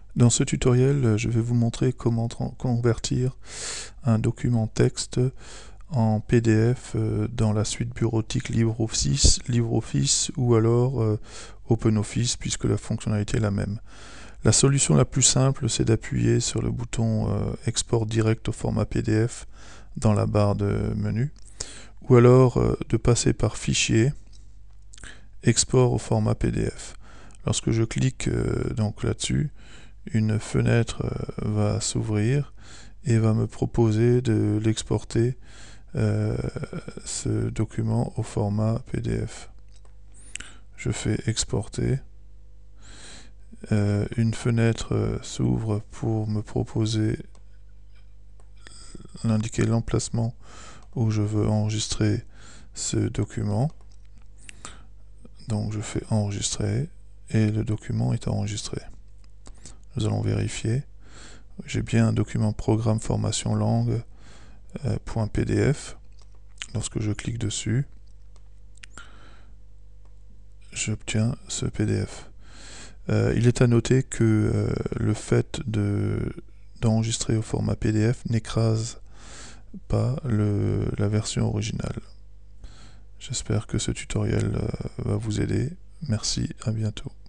Dans ce tutoriel, je vais vous montrer comment convertir un document texte en PDF dans la suite bureautique LibreOffice ou alors OpenOffice, puisque la fonctionnalité est la même. La solution la plus simple, c'est d'appuyer sur le bouton Export direct au format PDF dans la barre de menu, ou alors de passer par Fichier, Export au format PDF. Lorsque je clique donc là-dessus, une fenêtre va s'ouvrir et va me proposer de l'exporter ce document au format PDF. Je fais exporter. Une fenêtre s'ouvre pour me proposer d'indiquer l'emplacement où je veux enregistrer ce document. Donc je fais enregistrer et le document est enregistré. Nous allons vérifier. J'ai bien un document programme formation langue .pdf. Lorsque je clique dessus, j'obtiens ce PDF. Il est à noter que le fait d'enregistrer au format PDF n'écrase pas la version originale. J'espère que ce tutoriel va vous aider. Merci, à bientôt.